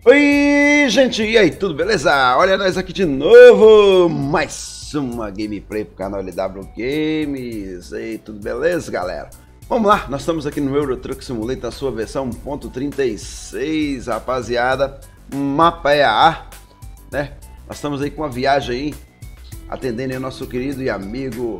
Oi, gente, e aí, tudo beleza? Olha nós aqui de novo, mais uma gameplay pro canal LW Games. E aí, tudo beleza, galera? Vamos lá, nós estamos aqui no Euro Truck Simulator, a sua versão 1.36, rapaziada. Mapa EAA, né? Nós estamos aí com uma viagem aí, atendendo aí o nosso querido amigo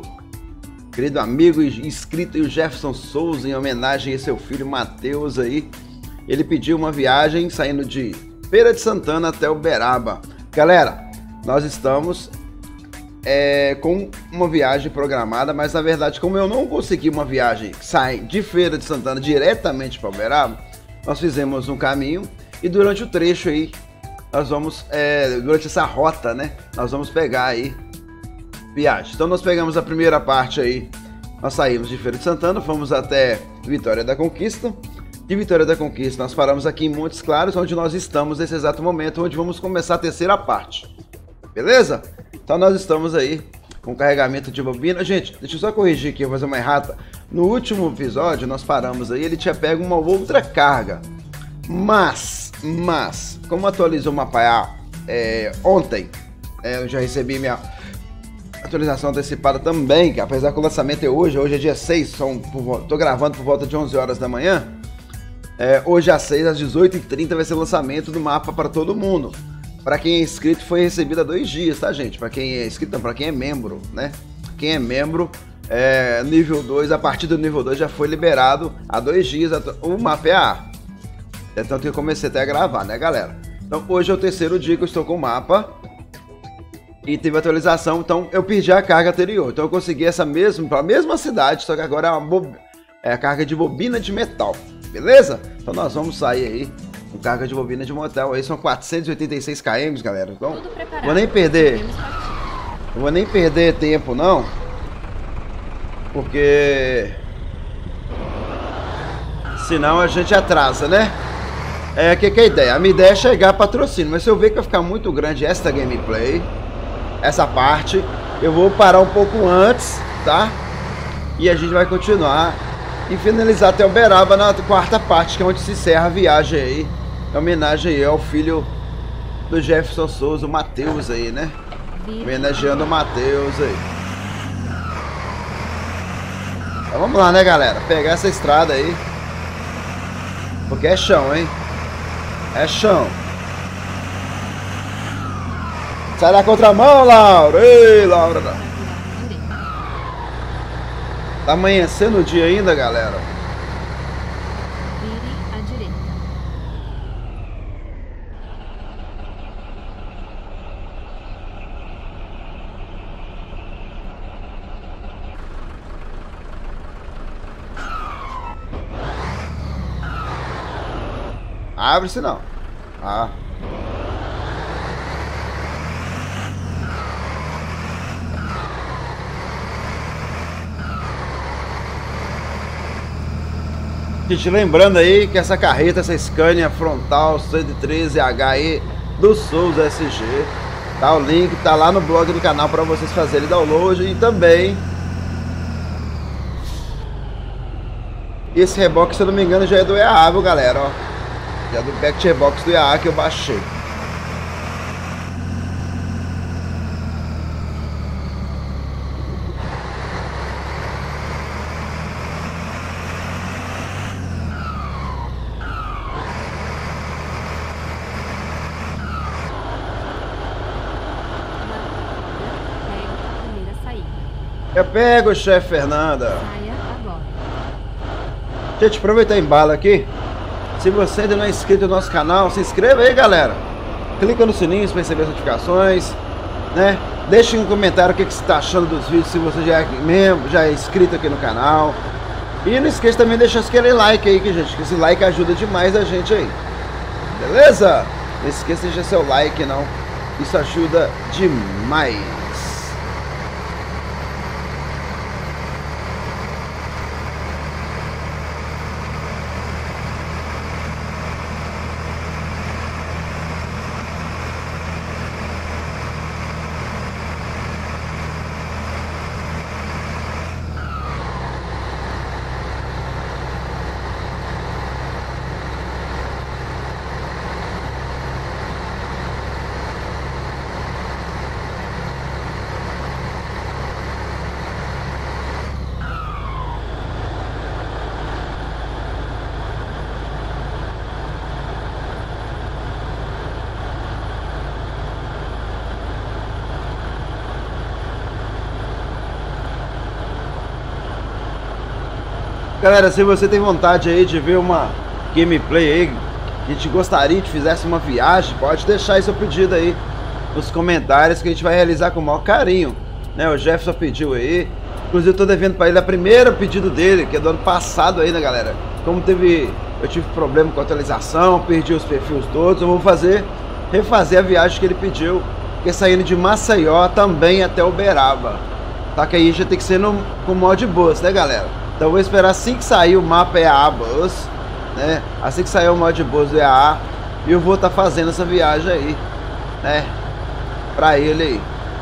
e inscrito aí, o Jefferson Souza, em homenagem a seu filho Matheus aí. Ele pediu uma viagem saindo de Feira de Santana até Uberaba. Galera, nós estamos com uma viagem programada, mas na verdade, como eu não consegui uma viagem que sai de Feira de Santana diretamente para Uberaba, nós fizemos um caminho e durante o trecho aí, nós vamos, durante essa rota, né, nós vamos pegar aí viagem. Então nós pegamos a primeira parte aí, nós saímos de Feira de Santana, fomos até Vitória da Conquista. De Vitória da Conquista, nós paramos aqui em Montes Claros, onde nós estamos nesse exato momento, onde vamos começar a terceira parte. Beleza? Então nós estamos aí com carregamento de bobina. Gente, deixa eu só corrigir aqui, eu vou fazer uma errata. No último episódio, nós paramos aí, ele tinha pego uma outra carga. Mas, como atualizou o mapa ontem, eu já recebi minha atualização antecipada também, que apesar que o lançamento é hoje é dia 6, tô gravando por volta de 11 horas da manhã. Hoje às 6, às 18h30 vai ser o lançamento do mapa para todo mundo. Para quem é inscrito foi recebido há 2 dias, tá, gente? Para quem é inscrito, não, para quem é membro, né? Quem é membro, nível 2, a partir do nível 2 já foi liberado há 2 dias o mapa EAA. Então que eu comecei até a gravar, né, galera? Então hoje é o terceiro dia que eu estou com o mapa. E teve atualização, então eu perdi a carga anterior. Então eu consegui essa mesma, a mesma cidade, só que agora é a carga de bobina de metal. Beleza? Então nós vamos sair aí com carga de bobina de metal. Aí são 486 km, galera. Então vou nem perder tempo não. Porque senão a gente atrasa, né? Que é a ideia? A minha ideia é chegar a patrocínio, mas se eu ver que vai ficar muito grande esta gameplay, essa parte, eu vou parar um pouco antes, tá? E a gente vai continuar e finalizar até Uberaba na quarta parte, que é onde se encerra a viagem aí, em homenagem aí ao filho do Jefferson Souza, o Matheus aí, né? Homenageando o Matheus aí. Então vamos lá, né, galera? Pegar essa estrada aí, porque é chão, hein? É chão. Sai da contramão, Laura! Ei, Laura! Tá amanhecendo o dia ainda, galera. Vire à direita. Abre-se não. Ah. Gente, lembrando aí que essa carreta, essa Scania frontal 113HE do Souza SG, tá? O link tá lá no blog do canal para vocês fazerem download. E também esse reboque, se eu não me engano, já é do EAA, viu, galera? Ó, já é do Back Rebox do EAA que eu baixei. Eu pego, chefe Fernanda. Saia agora. Gente, aproveitar a embala aqui. Se você ainda não é inscrito no nosso canal, se inscreva aí, galera. Clica no sininho para receber as notificações, né? Deixe um comentário o que você está achando dos vídeos, se você já é membro, já é inscrito aqui no canal. E não esqueça também de deixar aquele like aí, gente, que esse like ajuda demais a gente aí. Beleza? Não esqueça de deixar seu like, não. Isso ajuda demais. Galera, se você tem vontade aí de ver uma gameplay aí, que a gente gostaria que fizesse uma viagem, pode deixar aí seu pedido aí nos comentários que a gente vai realizar com o maior carinho, né? O Jefferson pediu aí, inclusive eu tô devendo para ele a primeira pedido dele, que é do ano passado aí, né, galera? Como eu tive problema com a atualização, perdi os perfis todos, eu vou refazer a viagem que ele pediu, que é saindo de Maceió também até Uberaba. Tá, que aí já tem que ser com mod bus, né, galera? Então eu vou esperar assim que sair o mapa EAA Bus, né? Assim que sair o mod bus do EAA, eu vou estar fazendo essa viagem aí, né? Pra ele aí.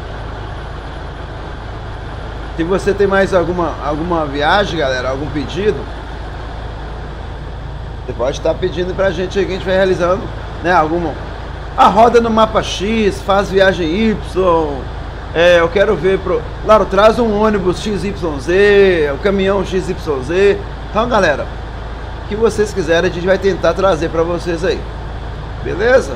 Se você tem mais alguma viagem, galera, algum pedido, você pode estar pedindo pra gente aí que a gente vai realizando, né? A roda no mapa X, faz viagem Y. Eu quero ver Lauro, traz um ônibus XYZ, o caminhão XYZ. Então, galera, o que vocês quiserem, a gente vai tentar trazer pra vocês aí. Beleza?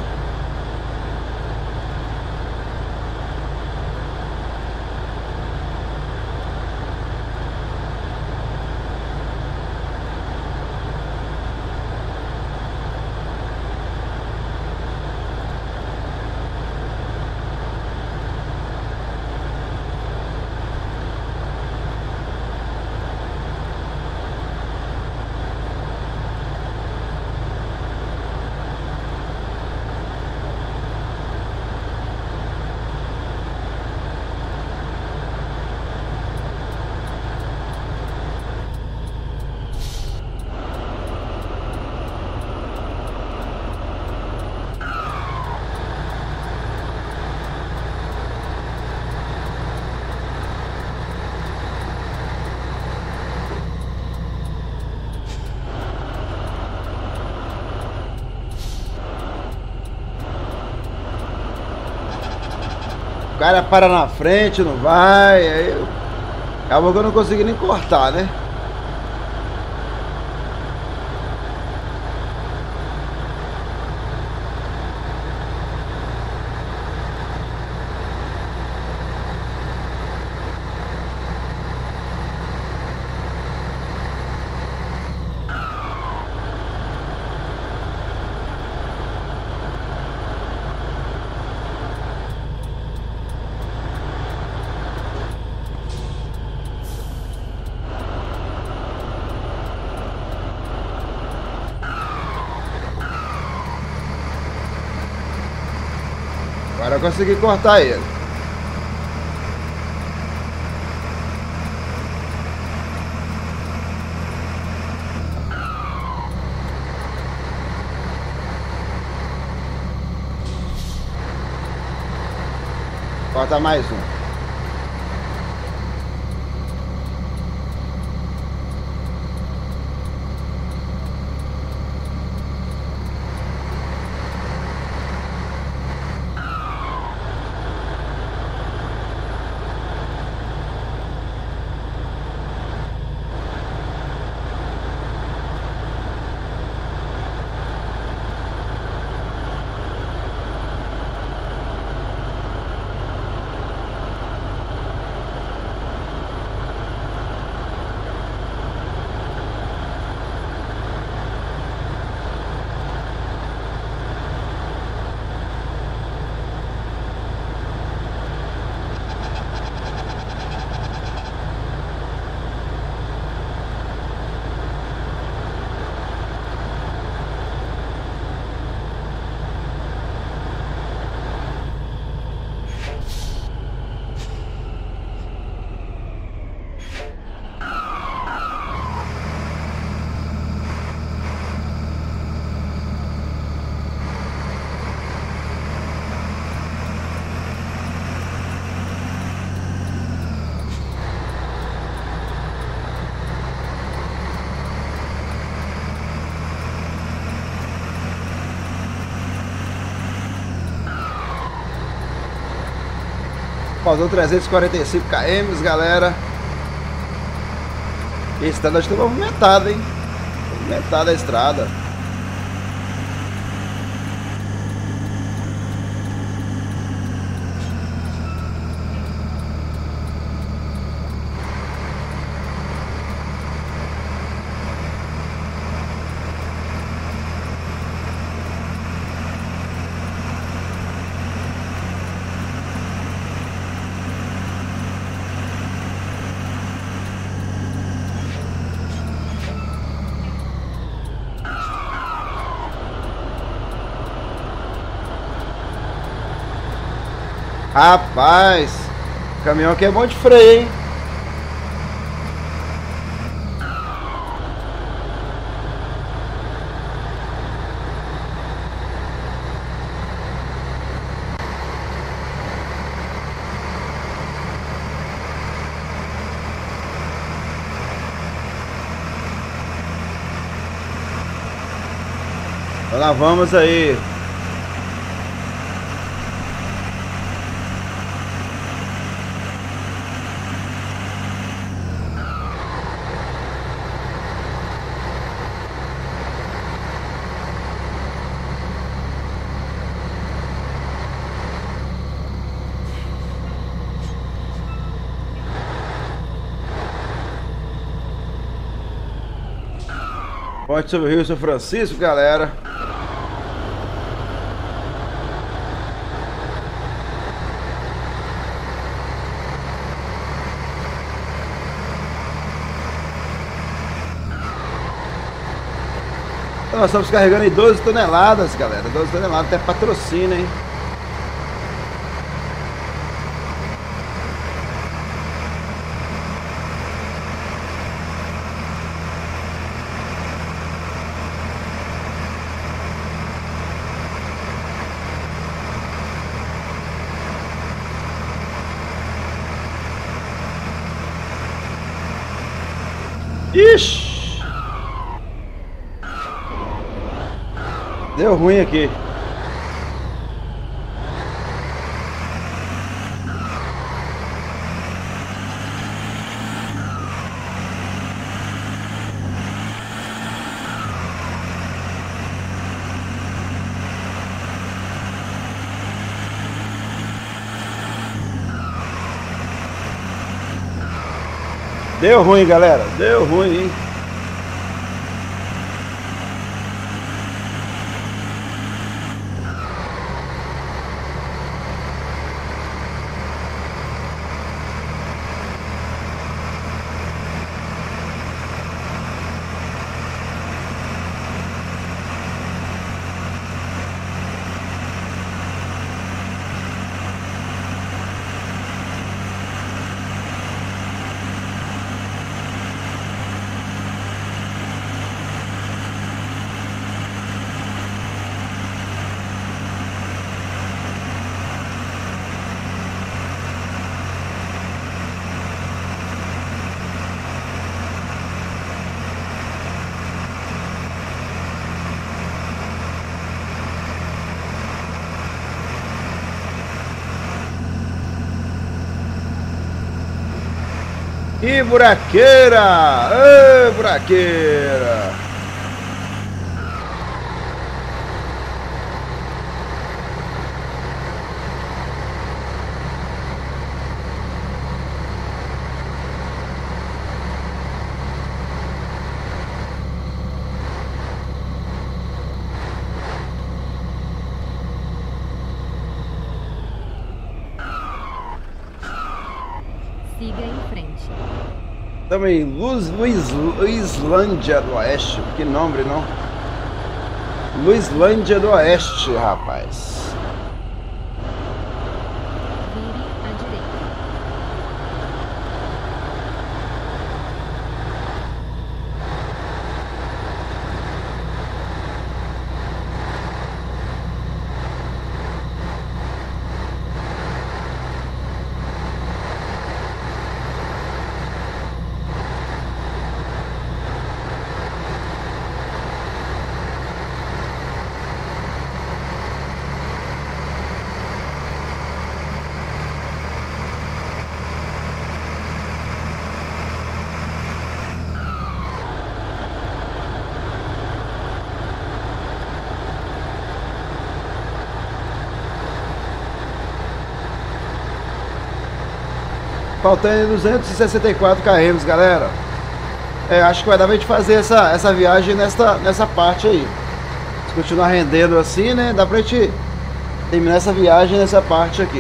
O cara para na frente, não vai, aí acabou que eu não consegui nem cortar, né? Agora eu consegui cortar ele. Corta mais um. Faltam 345 km, galera. E a estrada está movimentada, hein? Movimentada a estrada. Rapaz, o caminhão aqui é bom de freio, hein? Então lá vamos aí. Ponte sobre o Rio São Francisco, galera. Então nós estamos carregando aí 12 toneladas, galera. 12 toneladas, até patrocínio, hein? Ixi! Deu ruim aqui. Deu ruim, galera. Deu ruim, hein? E buraqueira! Ê, buraqueira! Siga em frente. Estamos em Luislândia do Oeste. Que nome, não? Luislândia do Oeste, rapaz. Vire à direita. Faltando 264 km, galera. Acho que vai dar pra gente fazer essa viagem nessa parte aí. Se continuar rendendo assim, né? Dá pra gente terminar essa viagem nessa parte aqui.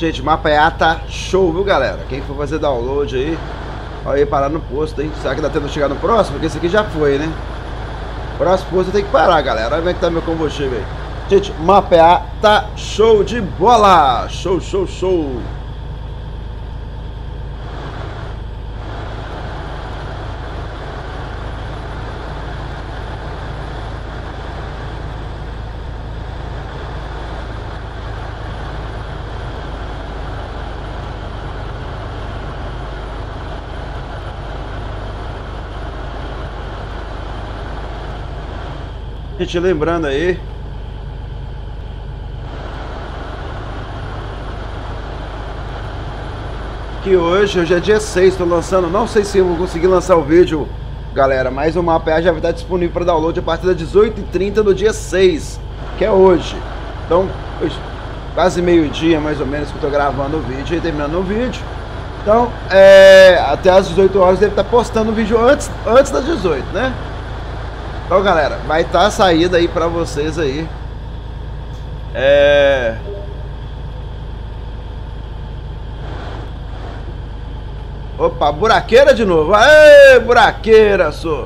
Gente, o mapa EA tá show, viu, galera? Quem for fazer download aí, olha aí, parar no posto, hein? Será que dá tempo de chegar no próximo? Porque esse aqui já foi, né? Próximo posto tem que parar, galera. Olha como é que tá meu combustível aí. Gente, o mapa EA tá show de bola! Show, show, show! Gente, lembrando aí, que hoje é dia 6, tô lançando, não sei se eu vou conseguir lançar o vídeo, galera, mas o mapa já vai estar disponível para download a partir das 18h30 do dia 6, que é hoje. Então, quase meio-dia mais ou menos que eu tô gravando o vídeo e terminando o vídeo. Então, até as 18 horas deve estar postando o vídeo antes das 18, né? Então, galera, vai estar a saída aí pra vocês aí. Opa, buraqueira de novo. Aê, buraqueira, só.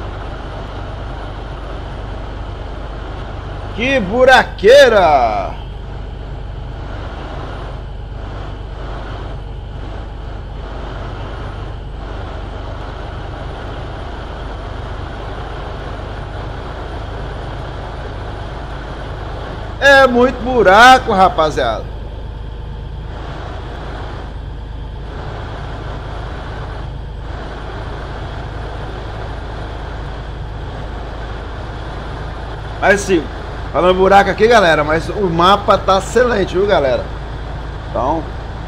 Que buraqueira! É muito buraco, rapaziada. Mas sim, falando buraco aqui, galera, mas o mapa tá excelente, viu, galera? Então,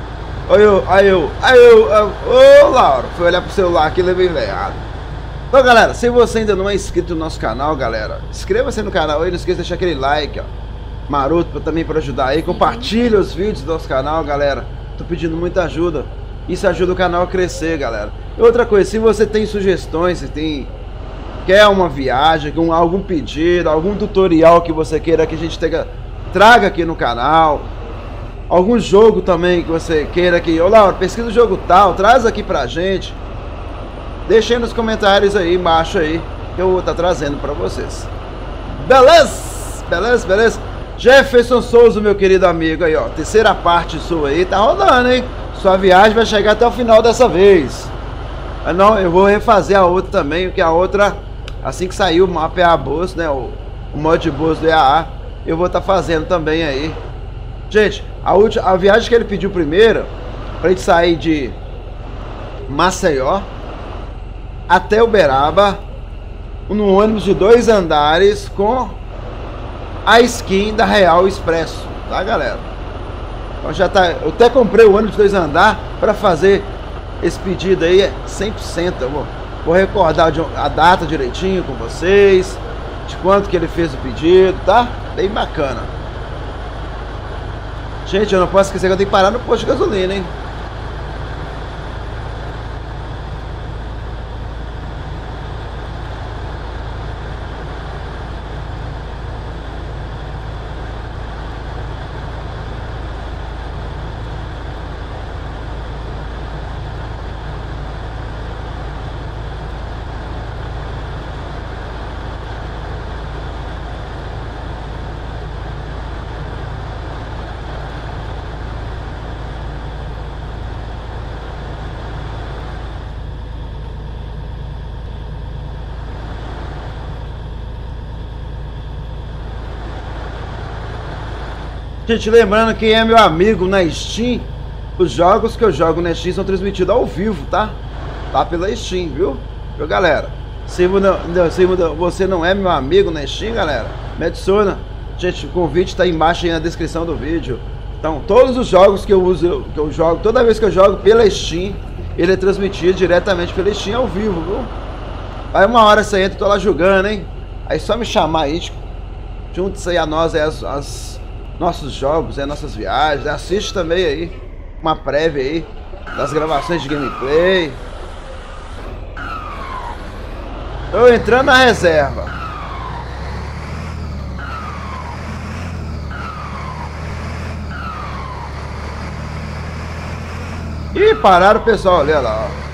ô, Laura, fui olhar pro celular aqui e levei errado. Então, galera, se você ainda não é inscrito no nosso canal, galera, inscreva-se no canal aí, não esqueça de deixar aquele like, ó, maroto, também para ajudar aí. Compartilha os vídeos do nosso canal, galera. Tô pedindo muita ajuda. Isso ajuda o canal a crescer, galera. E outra coisa, se você tem sugestões, se quer uma viagem, algum pedido, algum tutorial que você queira que a gente traga aqui no canal, algum jogo também que você queira que, ô Laura, pesquisa o jogo tal, traz aqui pra gente. Deixa aí nos comentários aí embaixo aí, que eu vou estar trazendo pra vocês. Beleza? Beleza, beleza? Jefferson Souza, meu querido amigo aí, ó, terceira parte sua aí, tá rodando, hein? Sua viagem vai chegar até o final dessa vez. Mas não, eu vou refazer a outra também, porque a outra, assim que saiu o mapa EA Boss, né, o mod Boss do EA, eu vou estar fazendo também aí. Gente, a viagem que ele pediu primeiro, pra gente sair de Maceió até Uberaba, no ônibus de 2 andares com a skin da Real Expresso, tá, galera? Então já tá, eu até comprei o ônibus de 2 andares para fazer esse pedido aí, 100%. Eu vou recordar a data direitinho com vocês, de quanto que ele fez o pedido, tá? Bem bacana. Gente, eu não posso esquecer que eu tenho que parar no posto de gasolina, hein? Gente, lembrando que é meu amigo na Steam, os jogos que eu jogo na Steam são transmitidos ao vivo, tá? Tá pela Steam, viu? Viu, galera? Se você não é meu amigo na Steam, galera, me adiciona. Gente, o convite tá aí embaixo aí na descrição do vídeo. Então, todos os jogos que eu jogo, toda vez que eu jogo pela Steam, ele é transmitido diretamente pela Steam ao vivo, viu? Aí uma hora você entra, tô lá jogando, hein? Aí só me chamar aí, junte-se aí a nós, nossos jogos, nossas viagens, assiste também aí uma prévia aí das gravações de gameplay. Tô entrando na reserva. Ih, pararam o pessoal ali, olha lá, ó.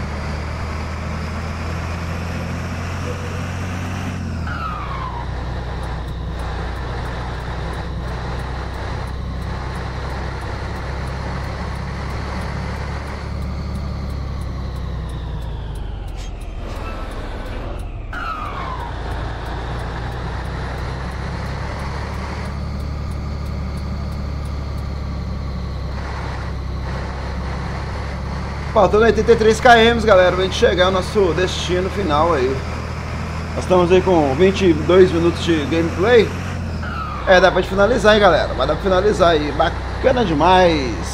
Faltando 83 km, galera, pra gente chegar ao nosso destino final aí. Nós estamos aí com 22 minutos de gameplay. É, dá pra finalizar, hein, galera. Vai dar pra finalizar aí. Bacana demais.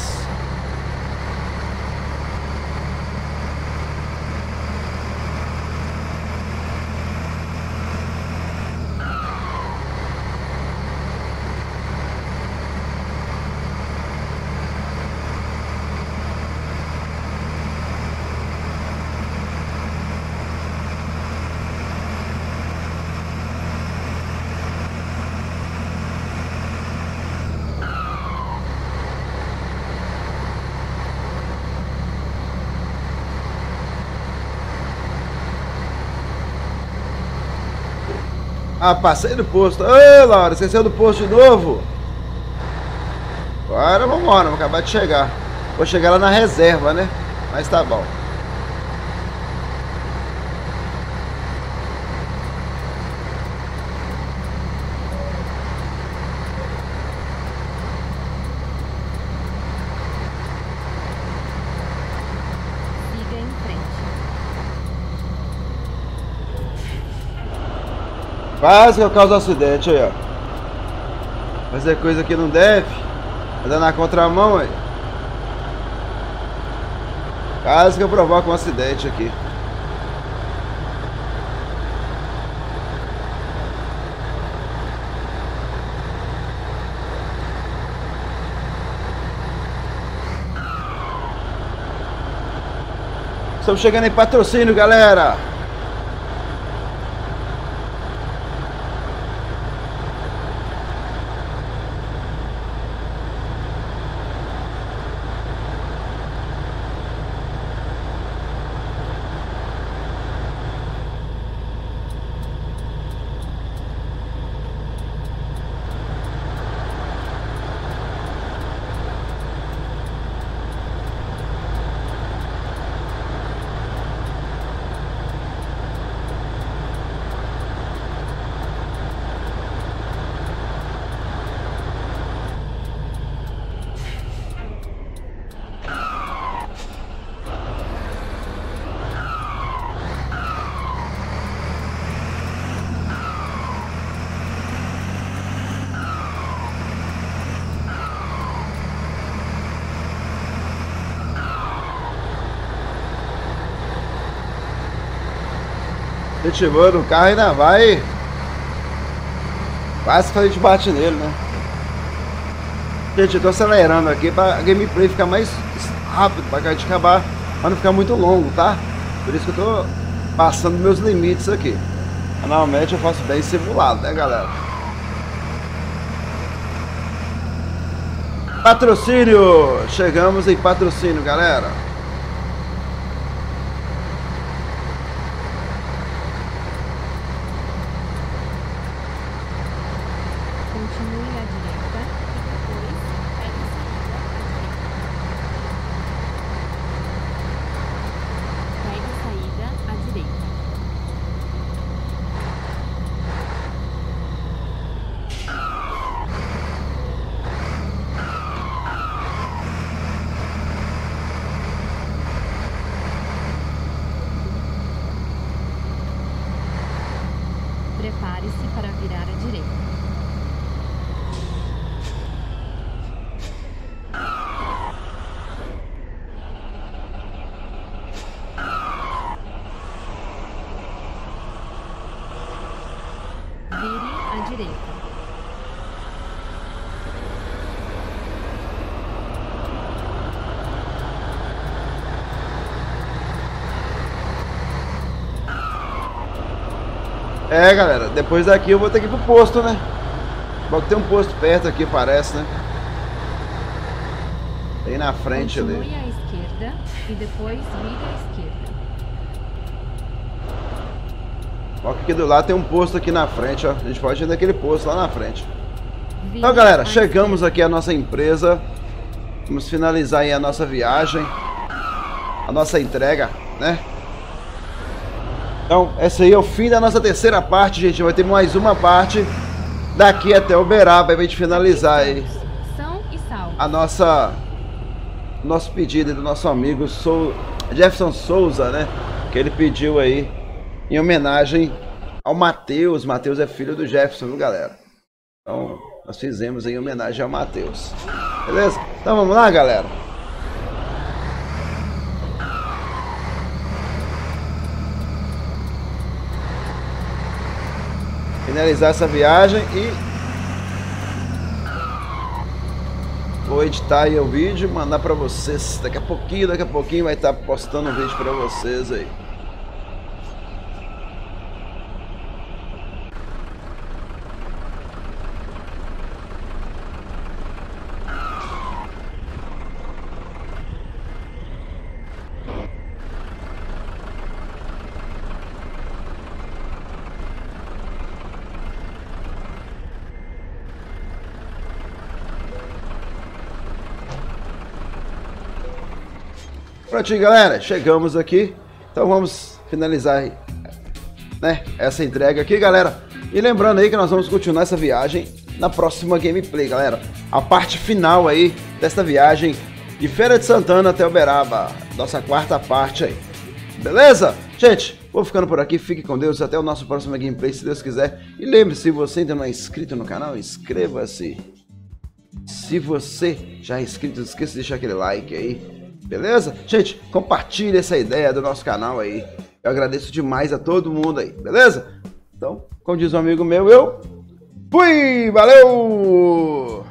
Ah, passei do posto. Ô, Laura, esqueceu do posto de novo? Agora vambora, vamos acabar de chegar. Vou chegar lá na reserva, né? Mas tá bom. Siga em frente. Quase que eu causo acidente aí, ó. Fazer coisa que não deve. Tá dando na contramão aí. Quase que eu provoco um acidente aqui. Estamos chegando em Patrocínio, galera. Incentivando o carro ainda vai. Quase que a gente bate nele, né? Gente, eu tô acelerando aqui pra a gameplay ficar mais rápido, pra gente acabar, pra não ficar muito longo, tá? Por isso que eu tô passando meus limites aqui. Normalmente eu faço bem simulado, né, galera? Patrocínio! Chegamos em Patrocínio, galera. Continue à direita e depois pegue a saída à direita. Prepare-se para virar à direita. Vire à direita. É, galera, depois daqui eu vou ter que ir pro posto, né? Bom, tem um posto perto aqui, parece, né? Bem na frente Continue ali. à esquerda esquerda e depois vire à esquerda. Ó, que aqui do lado tem um posto aqui na frente, ó. A gente pode ir naquele posto lá na frente. Vire Então, galera, à chegamos aqui à nossa empresa. Vamos finalizar aí a nossa viagem, a nossa entrega, né? Então, esse aí é o fim da nossa terceira parte, gente. Vai ter mais uma parte daqui até Uberaba, aí pra gente finalizar aí São e salvo. a nosso pedido do nosso amigo Jefferson Souza, né? Que ele pediu aí em homenagem ao Matheus. Matheus é filho do Jefferson, viu, galera? Então, nós fizemos em homenagem ao Matheus. Beleza? Então vamos lá, galera. Finalizar essa viagem e vou editar aí o vídeo, mandar pra vocês. Daqui a pouquinho vai estar postando um vídeo pra vocês aí. Prontinho, galera, chegamos aqui. Então vamos finalizar aí, né, essa entrega aqui, galera. E lembrando aí que nós vamos continuar essa viagem na próxima gameplay, galera. A parte final aí desta viagem de Feira de Santana até Uberaba. Nossa quarta parte aí. Beleza? Gente, vou ficando por aqui. Fique com Deus. Até o nosso próximo gameplay, se Deus quiser. E lembre-se, se você ainda não é inscrito no canal, inscreva-se. Se você já é inscrito, não esqueça de deixar aquele like aí. Beleza? Gente, compartilhe essa ideia do nosso canal aí. Eu agradeço demais a todo mundo aí, beleza? Então, como diz um amigo meu, eu fui! Valeu!